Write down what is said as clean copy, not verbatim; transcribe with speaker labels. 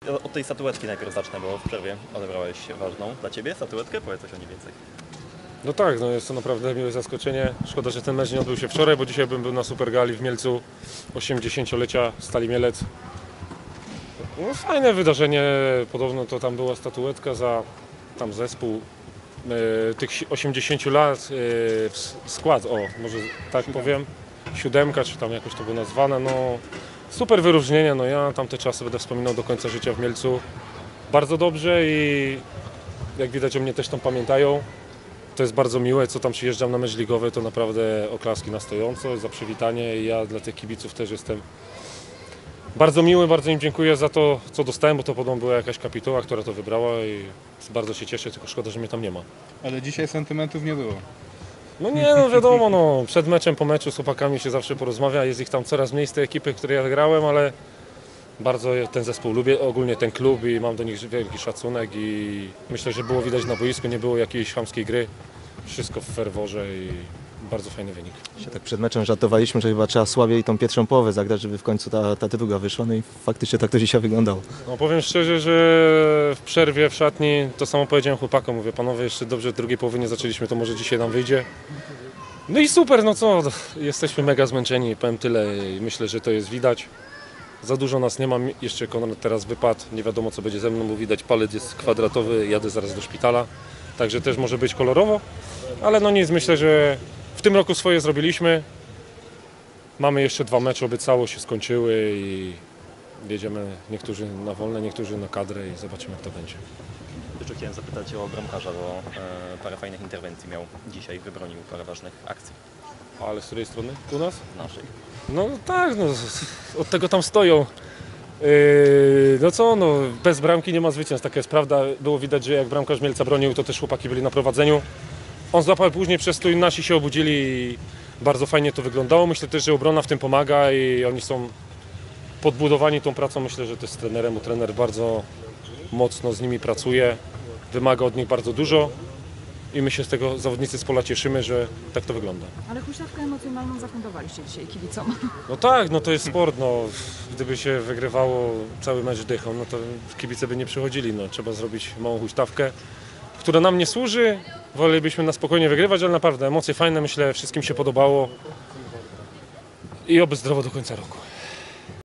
Speaker 1: Od tej statuetki najpierw zacznę, bo w przerwie odebrałeś ważną dla Ciebie statuetkę. Powiedz coś o niej więcej.
Speaker 2: No tak, no jest to naprawdę miłe zaskoczenie. Szkoda, że ten mecz nie odbył się wczoraj, bo dzisiaj bym był na Supergali w Mielcu 80-lecia Stali Mielec. No, fajne wydarzenie, podobno to tam była statuetka za tam zespół tych 80 lat, skład, o może tak powiem, siódemka czy tam jakoś to było nazwane. No, super wyróżnienie, no ja tamte czasy będę wspominał do końca życia w Mielcu bardzo dobrze i jak widać o mnie też tam pamiętają. To jest bardzo miłe, co tam przyjeżdżam na mecz ligowy, to naprawdę oklaski na stojąco za przywitanie i ja dla tych kibiców też jestem bardzo miły, bardzo im dziękuję za to, co dostałem, bo to podobno była jakaś kapituła, która to wybrała i bardzo się cieszę, tylko szkoda, że mnie tam nie ma.
Speaker 3: Ale dzisiaj sentymentów nie było.
Speaker 2: No nie, no wiadomo, no, przed meczem, po meczu z chłopakami się zawsze porozmawia, jest ich tam coraz mniej z tej ekipy, w której ja grałem, ale bardzo ten zespół lubię, ogólnie ten klub i mam do nich wielki szacunek i myślę, że było widać na boisku, nie było jakiejś chamskiej gry, wszystko w ferworze i bardzo fajny wynik.
Speaker 4: Się tak przed meczem żartowaliśmy, że chyba trzeba słabiej tą pierwszą połowę zagrać, żeby w końcu ta druga wyszła, no i faktycznie tak to dzisiaj wyglądało.
Speaker 2: No powiem szczerze, że w przerwie w szatni to samo powiedziałem chłopakom, mówię panowie jeszcze dobrze drugiej połowy nie zaczęliśmy, to może dzisiaj nam wyjdzie. No i super, no co, jesteśmy mega zmęczeni, powiem tyle i myślę, że to jest widać. Za dużo nas nie ma, jeszcze Konrad teraz wypadł, nie wiadomo co będzie ze mną, bo widać palec jest kwadratowy, jadę zaraz do szpitala. Także też może być kolorowo, ale no nic, myślę, że w tym roku swoje zrobiliśmy. Mamy jeszcze 2 mecze, oby cało się skończyły i jedziemy niektórzy na wolne, niektórzy na kadrę i zobaczymy jak to będzie.
Speaker 1: Jeszcze chciałem zapytać o bramkarza, bo parę fajnych interwencji miał dzisiaj, wybronił parę ważnych akcji
Speaker 2: Ale z której strony? U nas?
Speaker 1: naszej.
Speaker 2: No tak, no, od tego tam stoją. No co, no, bez bramki nie ma zwycięstw, taka jest prawda. Było widać, że jak bramkarz Mielca bronił, to też chłopaki byli na prowadzeniu. On złapał później przez to i nasi się obudzili i bardzo fajnie to wyglądało. Myślę też, że obrona w tym pomaga i oni są podbudowani tą pracą. Myślę, że to jest z trenerem, bo trener bardzo mocno z nimi pracuje, wymaga od nich bardzo dużo i my się z tego zawodnicy z pola cieszymy, że tak to wygląda.
Speaker 5: Ale huśtawkę emocjonalną zafundowaliście dzisiaj kibicom.
Speaker 2: No tak, no to jest sport, no. Gdyby się wygrywało cały mecz dychą, no to kibice by nie przychodzili, no. Trzeba zrobić małą huśtawkę, która nam nie służy, wolelibyśmy na spokojnie wygrywać, ale naprawdę emocje fajne, myślę, wszystkim się podobało i oby zdrowo do końca roku.